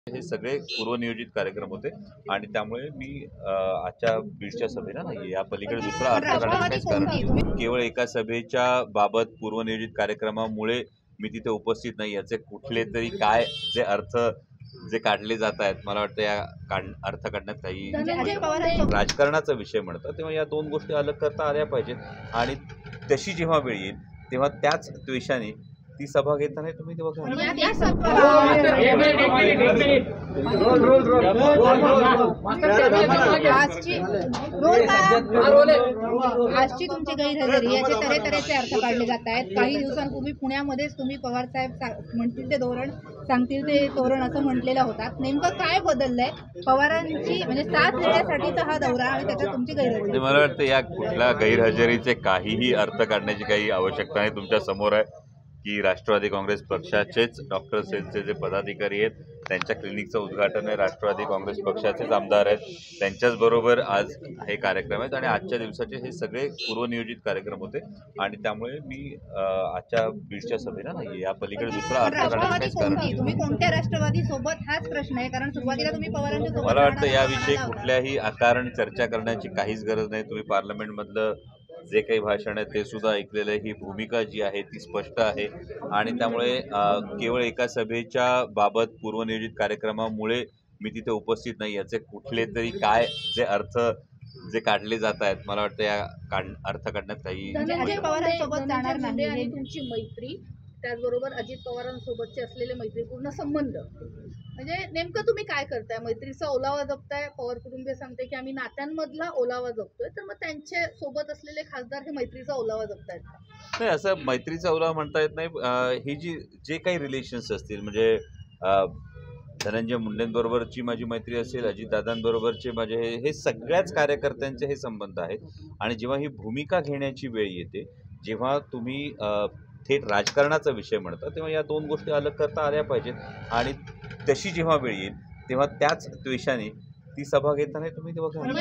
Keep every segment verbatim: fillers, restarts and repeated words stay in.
हे सगळे पूर्वनियोजित कार्यक्रम होते आणि त्यामुळे मी अ, आजच्या बीडच्या सभेला नाही या पलीकडे दुसरा अर्थ काढण्याचं काहीच कारण नाही. केवळ एका सभेच्या बाबत पूर्वनियोजित कार्यक्रमामुळे मी तिथे उपस्थित नाही याचे कुठले तरी काय जे अर्थ जे काढले जात आहेत मला वाटतं या काढ अर्थ काढण्यात काही राजकारणाचा विषय म्हणतात तेव्हा या दोन गोष्टी अलग करता आल्या पाहिजेत आणि तशी जेव्हा वेळ येईल तेव्हा त्याच द्वेषाने ती सभा घेताना तुम्ही तेव्हा आजची तुमची गैरहजेरी याचे तऱ्हेतऱ्हेचे अर्थ काढले जात आहेत. काही दिवसांपूर्वी पुण्यामध्येच तुम्ही पवार साहेब म्हणतील ते धोरण सांगतील ते तोरण असं म्हटलेलं होतात. नेमकं काय बदललंय पवारांची म्हणजे साथ देण्यासाठीचा हा दौरा आणि त्याच्यात तुमची गैरहजेरी? मला वाटतं या कुठल्या गैरहजेरीचे काहीही अर्थ काढण्याची काही आवश्यकता नाही. तुमच्या समोर आहे की राष्ट्रवादी काँग्रेस पक्षाचेच डॉक्टर सेलचे जे पदाधिकारी आहेत त्यांच्या क्लिनिकचं उद्घाटन आहे. राष्ट्रवादी काँग्रेस पक्षाचेच आमदार आहेत त्यांच्याचबरोबर आज हे कार्यक्रम आहेत आणि आजच्या दिवसाचे हे सगळे पूर्वनियोजित कार्यक्रम होते आणि त्यामुळे मी आजच्या बीडच्या सभेला नाही या पलीकडे दुसरा अर्थ काढण्याचं काहीच कारण नाही. तुम्ही कोणत्या राष्ट्रवादी सोबत हाच प्रश्न आहे कारण सुरुवातीला तुम्ही पवारांच्या सोबत. मला वाटतं याविषयी कुठल्याही आकारण चर्चा करण्याची काहीच गरज नाही. तुम्ही पार्लमेंटमधलं जे काही भाषण आहे ते सुद्धा ऐकलेलं आहे. ही भूमिका जी आहे ती स्पष्ट आहे आणि त्यामुळे केवळ एका सभेच्या बाबत पूर्वनियोजित कार्यक्रमामुळे मी तिथे उपस्थित नाही याचे कुठले तरी काय जे अर्थ जे काढले जात आहेत मला वाटतं या काढ अर्थ काढण्यात काही पवारांसोबत जाणार नाही आणि तुमची मैत्री त्याचबरोबर अजित पवारांसोबतचे असलेले मैत्रीपूर्ण संबंध म्हणजे नेमकं तुम्ही काय करताय? मैत्रीचा ओलावा जपताय. पवार कुटुंबीय सांगते की आम्ही नात्यांमधला ओलावा जपतोय तर मग त्यांच्या सोबत असलेले खासदार हे मैत्रीचा ओलावा जपतायत? नाही असं मैत्रीचा ओलावा म्हणता येत नाही. ही जी जे काही रिलेशन्स असतील म्हणजे धनंजय मुंडेंबरोबरची माझी मैत्री असेल अजितदादांबरोबरचे माझे हे हे सगळ्याच कार्यकर्त्यांचे हे संबंध आहेत आणि जेव्हा ही भूमिका घेण्याची वेळ येते जेव्हा तुम्ही थेट राजकारणाचा विषय म्हणता तेव्हा या दोन गोष्टी अलग करता आल्या पाहिजेत आणि तशी जेव्हा वेळ येईल तेव्हा त्याच द्वेषाने ती सभा घेताना तुम्ही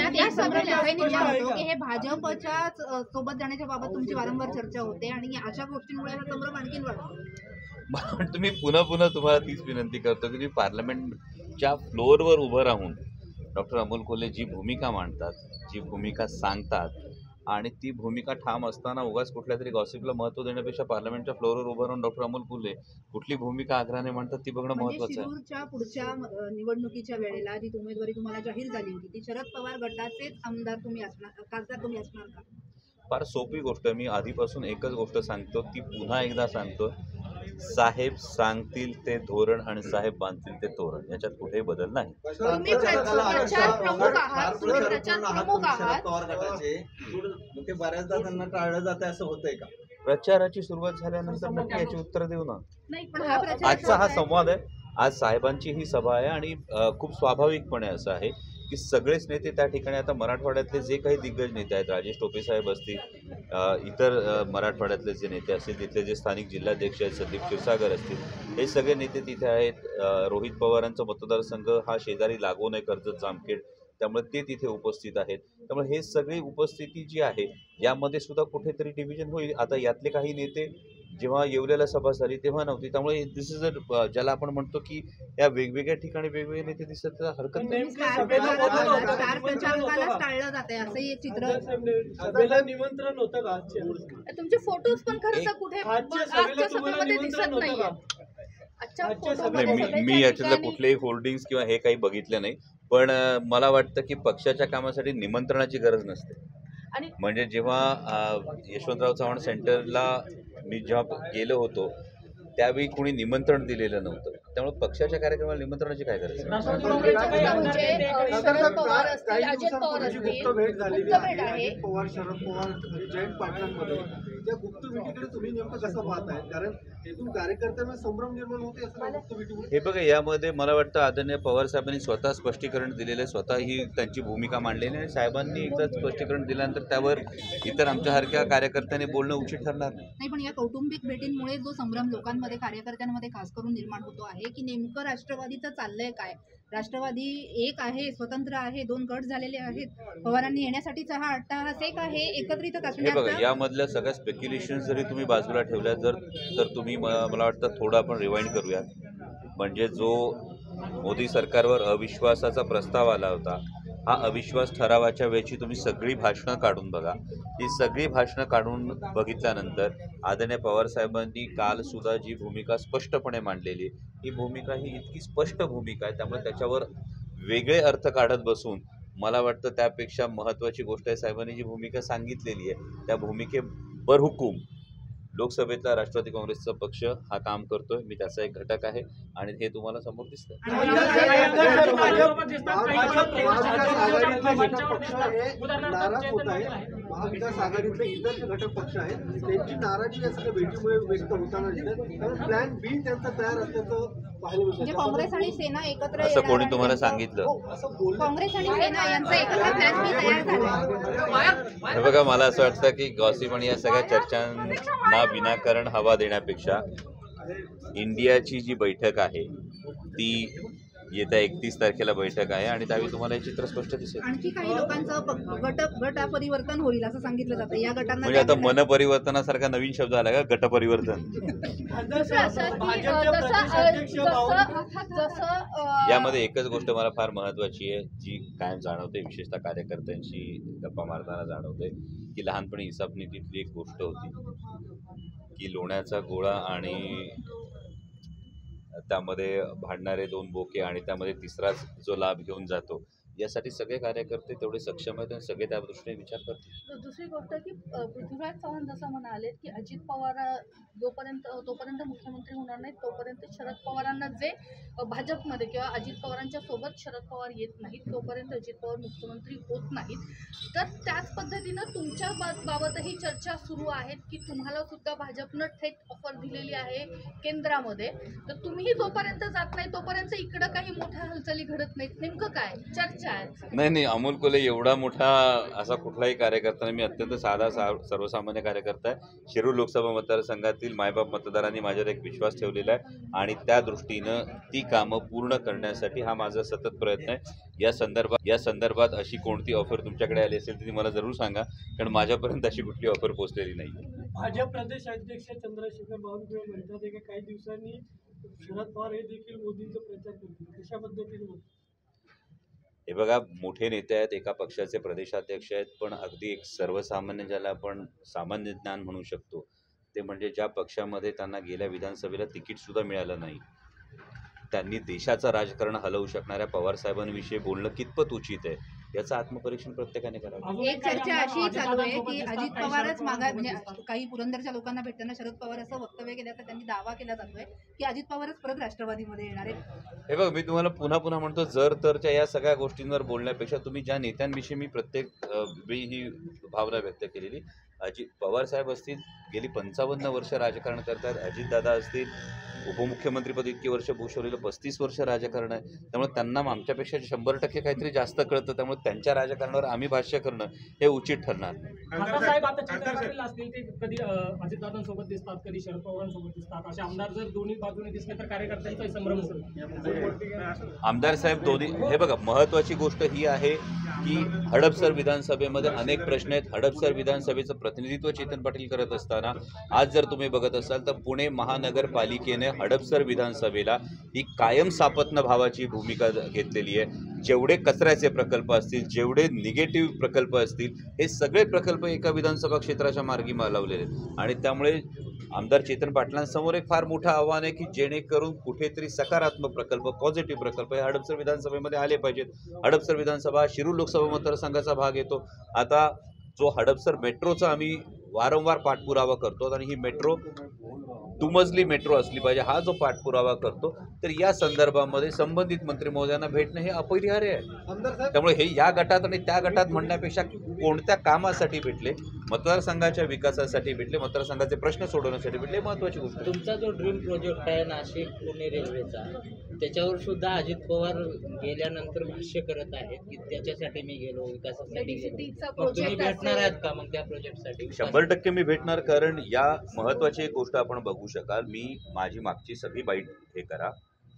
तेव्हा हे भाजपच्या सोबत जाण्याच्या बाबत तुमची वारंवार चर्चा होते आणि अशा गोष्टींमुळे हा संभ्रम आणखीन वाढतो. पण तुम्ही पुन्हा पुन्हा तुम्हाला तीच विनंती करतो की तुम्ही पार्लमेंटच्या फ्लोअरवर उभं राहून डॉक्टर अमोल कोल्हे जी भूमिका मांडतात जी भूमिका सांगतात आणि ती भूमिका ठाम असताना उगाच कुठल्या तरी गॉसिपला महत्त्व देण्यापेक्षा पार्लमेंटच्या फ्लोअरवर उभं राहून डॉक्टर अमोल कोल्हे कुठली भूमिका आग्रहाने म्हणतात ती बघणं महत्त्वाचं आहे. शिरूरच्या पुढच्या निवडणुकीच्या वेळेला जी उमेदवारी तुम्हाला जाहीर झाली होती ती शरद पवार गटाचेच आमदार तुम्ही असणार खासदार तुम्ही असणार का? फार सोपी गोष्ट. मी आधीपासून एकच गोष्ट सांगतो ती पुन्हा एकदा सांगतो. साहेब सांगतील ते धोरण आणि साहेब बांधतील ते तोरण याच्यात कुठेही बदल नाही. बऱ्याचदा त्यांना टाळलं जाते असं होतंय का? प्रचाराची सुरुवात झाल्यानंतर नक्की याची उत्तर देऊ ना. आजचा हा संवाद आहे. आज साहेबांची ही सभा आहे आणि खूप स्वाभाविकपणे असं आहे की सगळेच नेते त्या ठिकाणी आता मराठवाड्यातले जे काही दिग्गज नेते आहेत राजेश टोपे साहेब असतील इतर मराठवाड्यातले जे नेते असतील तिथले जे स्थानिक जिल्हाध्यक्ष आहेत संदीप क्षीरसागर असतील हे सगळे नेते तिथे आहेत. रोहित पवारांचा मतदारसंघ हा शेजारी लागून आहे कर्जत जामखेड त्यामुळे ते तिथे उपस्थित आहेत. त्यामुळे हे सगळी उपस्थिती जी आहे यामध्ये सुद्धा कुठेतरी डिव्हिजन होईल. आता यातले काही नेते जेव्हा येवल्याला सभा झाली तेव्हा नव्हती त्यामुळे दिस इज अ ज्याला आपण म्हणतो की या वेगवेगळ्या ठिकाणी वेगवेगळे नेते दिसत त्याला हरकत नाही. निमंत्रण होतं का? तुमचे फोटोज पण खरंच कुठे दिसत नाहीये. नाही मी याच्यातलं कुठलेही होल्डिंग्स किंवा हे काही बघितलं नाही पण मला वाटतं की पक्षाच्या कामासाठी निमंत्रणाची गरज नसते. म्हणजे जेव्हा यशवंतराव चव्हाण सेंटरला मी जेव्हा गेलो होतो त्यावेळी कोणी निमंत्रण दिलेलं नव्हतं त्यामुळे पक्षाच्या कार्यक्रमाला निमंत्रणाची काय गरज हे बघा. यामध्ये मला वाटतं आदरणीय पवार साहेबांनी स्वतः स्पष्टीकरण दिलेलं आहे. स्वतः ही त्यांची भूमिका मांडलेली आणि साहेबांनी एकदा स्पष्टीकरण दिल्यानंतर त्यावर इतर आमच्यासारख्या कार्यकर्त्यांनी बोलणं उचित ठरणार नाही. पण या कौटुंबिक भेटींमुळे जो संभ्रम लोकांमध्ये कार्यकर्त्यांमध्ये खास करून निर्माण होतो आहे की नेमकं राष्ट्रवादीचं चाललंय काय? राष्ट्रवादी एक आहे स्वतंत्र आहे दोन गट झालेले आहेत. पवारांनी येण्यासाठीचा हा अट्टाहास एक आहे एकत्रित असण्याचा. यामधल्या सगळ्या स्पेक्युलेशन जरी तुम्ही बाजूला ठेवल्या जर तर तुम्ही मला वाटतं थोडं आपण रिवाइंड करूया. म्हणजे जो मोदी सरकारवर अविश्वासाचा प्रस्ताव आला होता. हा अविश्वास ठरावाच्या वेळची तुम्ही सगळी भाषणं काढून बघा. ही सगळी भाषणं काढून बघितल्यानंतर आदरणीय पवार साहेबांनी काल सुद्धा जी भूमिका स्पष्टपणे मांडलेली आहे, ही भूमिका ही इतकी स्पष्ट भूमिका आहे, त्यामुळे त्याच्यावर वेगळे अर्थ काढत बसून मला वाटतं त्यापेक्षा महत्त्वाची गोष्ट आहे साहेबांनी जी भूमिका सांगितलेली आहे त्या भूमिकेवर हुकूम लोकसभेतला राष्ट्रवादी काँग्रेसचा पक्ष हा काम करतोय. मी त्याचा एक घटक आहे आणि हे तुम्हाला समोर दिसतंय. महाविकास आघाडीतले इतर जे घटक पक्ष आहेत त्यांची नाराजी या सगळ्या भेटीमुळे व्यक्त होताना दिसत, कारण प्लॅन बी त्यांचा तयार असल्याचं म्हणजे काँग्रेस आणि सेना एकत्र असं कोणी तुम्हाला सांगितलं? काँग्रेस आणि सेना यांचा एकत्र प्लॅन बी तयार झाला. हे बघा, मला असं वाटतं की गॉसिप आणि या सगळ्या चर्चांना विनाकारण हवा देण्यापेक्षा इंडियाची जी बैठक आहे ती येत्या एकतीस तारखेला बैठक आहे आणि त्यावेळी तुम्हाला हे चित्र स्पष्ट दिसेल. आणखी काही लोकांचं प- गट गट परिवर्तन होईल असं सांगितलं जातं. या गटांना म्हणजे आता मन परिवर्तनासारखा नवीन शब्द आला का, गट परिवर्तन? दुसरं असं की अ, जसं अ, जसं जसं अ, यामध्ये एकच गोष्ट मला फार महत्त्वाची आहे जी कायम जाणवते, विशेषतः कार्यकर्त्यांशी गप्पा मारताना जाणवते, की लहानपणी हिसाब नीतीतली एक गोष्ट होती की लोण्याचा गोळा आणि त्यामध्ये भांडणारे दोन बोके आणि त्यामध्ये तिसराच जो लाभ घेऊन जातो, यासाठी सगळे कार्यकर्ते तेवढे सक्षम आहेत आणि सगळे त्या दृष्टीने विचार करतील. दुसरी गोष्ट की अ, पृथ्वीराज चव्हाण जसं म्हणाले की अजित पवार अ, जोपर्यंत तोपर्यंत मुख्यमंत्री होणार नाहीत तोपर्यंत शरद पवारांना जे अ, भाजपमध्ये किंवा अजित पवारांच्या सोबत शरद पवार येत नाहीत तोपर्यंत अजित पवार मुख्यमंत्री होत नाहीत. तर त्याच पद्धतीनं तुमच्या बा बाबतही चर्चा सुरू आहेत की तुम्हाला सुद्धा भाजपनं थेट ऑफर दिलेली आहे केंद्रामध्ये, तर तुम्हीही जोपर्यंत जात नाही तोपर्यंत इकडं काही मोठ्या हालचाली घडत नाहीत. नेमकं काय चर्चा आहे? नाही नाही, अमोल कोल्हे एवढा मोठा असा कुठलाही कार्यकर्ता नाही. मी अत्यंत साधा सा सर्वसामान्य कार्यकर्ता आहे. शिरूर लोकसभा मतदारसंघातील मायबाप मतदारांनी माझ्यावर एक विश्वास ठेवलेला आहे आणि त्या दृष्टीनं ती कामं पूर्ण करण्यासाठी हा माझा सतत प्रयत्न आहे. या संदर्भात या संदर्भात अशी कोणती ऑफर तुमच्याकडे आली असेल तर ती मला जरूर सांगा, कारण माझ्यापर्यंत अशी कुठली ऑफर पोहोचलेली नाही. भाजप प्रदेश अध्यक्ष चंद्रशेखर बावनकुळे म्हणतात की काही दिवसांनी शरद पवार हे देखील मोदींचा प्रचार करतील, कशा पद्धतीने? हे बघा, मोठे नेते आहेत, एका पक्षाचे प्रदेशाध्यक्ष आहेत, पण अगदी एक सर्वसामान्य ज्याला आपण सामान्य ज्ञान म्हणू शकतो ते म्हणजे ज्या पक्षामध्ये त्यांना गेल्या विधानसभेला तिकीटसुद्धा मिळालं नाही, त्यांनी देशाचं राजकारण हलवू शकणाऱ्या पवारसाहेबांविषयी बोलणं कितपत उचित आहे याचं आत्मपरीक्षण प्रत्येकाने करावं. एक चर्चा अशी चालू आहे की अजित पवारच मागा म्हणजे काही पुरंदरच्या लोकांना भेटताना शरद पवार असं वक्तव्य केल्याचा त्यांनी दावा केला जातोय की अजित पवारच परत राष्ट्रवादीमध्ये येणार आहेत. हे बघ, मी तुम्हाला पुन्हा पुन्हा म्हणतो, जर तरच्या या सगळ्या गोष्टींवर बोलण्यापेक्षा तुम्ही ज्या नेत्यांविषयी मी प्रत्येक अ, वेळी ही भावना व्यक्त केलेली, अजित पवार साहेब असतील गेली पंचावन्न वर्ष राजकारण करतात, अजितदादा असतील उपमुख्यमंत्रीपद इतकी वर्ष भूषवलेलं पस्तीस वर्ष राजकारण आहे, त्यामुळे त्यांना आमच्यापेक्षा शंभर टक्के काहीतरी जास्त कळतं, त्यामुळे त्यांच्या राजकारणावर आम्ही भाष्य करणं हे उचित ठरणार. साहेब आता चंद्र पाटील असतील ते कधी अजितदादांसोबत दिसतात, कधी शरद पवारांसोबत दिसतात, असे आमदार जर दोन्ही बाजूने दिसले तर कार्यकर्त्यांचा संभ्रम असेल. आमदार साहेब दोन्ही, हे बघा, महत्त्वाची गोष्ट ही आहे की हडपसर विधानसभेमध्ये अनेक प्रश्न आहेत. हडपसर विधानसभेचं प्रतिनिधित्व चेतन पाटील करत असताना आज जर तुम्ही बघत असाल तर पुणे महानगरपालिकेने हडपसर विधानसभेला ही कायम सापत्न भावाची भूमिका घेतलेली आहे. जेवढे कचऱ्याचे प्रकल्प असतील, जेवढे निगेटिव्ह प्रकल्प असतील, हे सगळे प्रकल्प एका विधानसभा क्षेत्राच्या मार्गी लावलेले आहेत आणि त्यामुळे आमदार चेतन पाटलांसमोर एक फार मोठं आव्हान आहे की जेणेकरून कुठेतरी सकारात्मक प्रकल्प, पॉझिटिव्ह प्रकल्प हे हडपसर विधानसभेमध्ये आले पाहिजेत. हडपसर विधानसभा शिरूर लोकसभा मतदारसंघाचा भाग येतो. आता जो हडपसर मेट्रोचा आम्ही वारंवार पाठपुरावा करतो आणि ही मेट्रो दुमजली मेट्रो असली पाहिजे, हा जो पाठपुरावा करतो, तर या संदर्भामध्ये संबंधित मंत्री महोदयांना भेटणं हे अपरिहार्य आहे. त्यामुळे हे या गटात आणि त्या गटात म्हणण्यापेक्षा कोणत्या कामासाठी भेटले, मतदारसंघाच्या विकासासाठी भेटले, मतदारसंघाचे प्रश्न सोडवण्यासाठी भेटले, महत्त्वाची गोष्ट. तुमचा जो ड्रीम प्रोजेक्ट आहे नाशिक पुणे रेल्वेचा, त्याच्यावर सुद्धा अजित पवार गेल्यानंतर भाष्य करत आहेत की त्याच्यासाठी मी गेलो, विकासासाठी गेलो. मग तुम्ही भेटणार आहेत का मग त्या प्रोजेक्टसाठी? शंभर टक्के मी भेटणार, कारण या महत्त्वाची एक गोष्ट आपण बघू शकाल. मी माझी मागची सगळी बाईट हे करा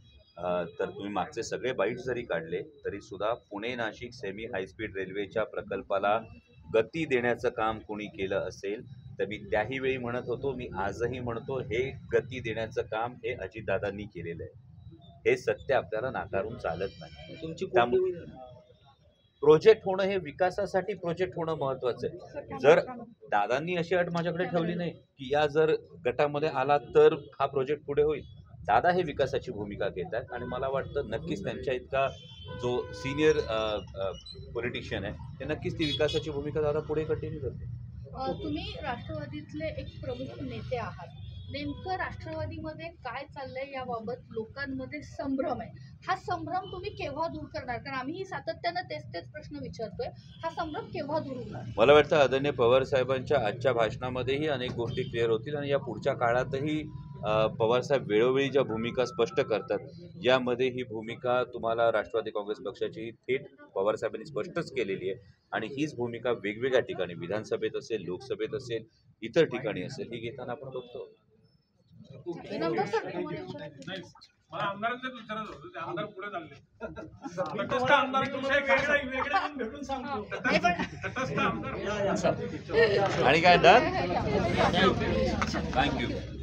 तर तुम्ही मागचे सगळे बाईट जरी काढले तरी सुद्धा पुणे नाशिक सेमी हायस्पीड रेल्वेच्या प्रकल्पाला गती देण्याचं काम कोणी केलं असेल तर मी त्याही वेळी म्हणत होतो, मी आजही म्हणतो, हे गती देण्याचं काम हे अजितदादांनी केलेलं आहे. हे सत्य आपल्याला नाकारून चालत नाही. तुमची त्यामुळे कोणती होईल? प्रोजेक्ट होणं हे विकासासाठी प्रोजेक्ट होणं महत्वाचं आहे. जर दादांनी अशी अट माझ्याकडे ठेवली नाही की या जर गटामध्ये आला तर हा प्रोजेक्ट पुढे होईल. दादा हे विकासाची भूमिका घेत आहेत आणि मला वाटतं नक्कीच त्यांच्या इतका जो सिनियर पॉलिटिशियन आहे ते नक्कीच ती विकासाची भूमिका दादा पुढे कंटिन्यू करते. अ, तुम्ही राष्ट्रवादीतले एक प्रमुख नेते आहात. नेमकं राष्ट्रवादीमध्ये काय चाललंय याबाबत लोकांमध्ये संभ्रम आहे. हा संभ्रम तुम्ही केव्हा दूर करणार? कारण आम्ही सातत्यानं तेच तेच प्रश्न विचारतोय. हा संभ्रम केव्हा दूर होणार? मला वाटतं आदरणीय पवार साहेबांच्या आजच्या भाषणामध्येही अनेक गोष्टी क्लिअर होतील आणि या पुढच्या काळातही पवारसाहेब वेळोवेळी ज्या भूमिका स्पष्ट करतात यामध्ये ही भूमिका तुम्हाला राष्ट्रवादी काँग्रेस पक्षाची थेट पवारसाहेबांनी स्पष्टच केलेली आहे आणि हीच भूमिका वेगवेगळ्या ठिकाणी विधानसभेत असेल, लोकसभेत असेल, इतर ठिकाणी असेल ही घेताना आपण बघतो. नंतर सर तुम्हाला विचारायचं. मला आमदारांचंच विचारत होतं ते आमदार पुढे चालले तटस्थ आमदारांविषयी वेगळा वेगळा येऊन भेटून सांगतो. तटस्थ आमदार आणि काय डन थँक्यू.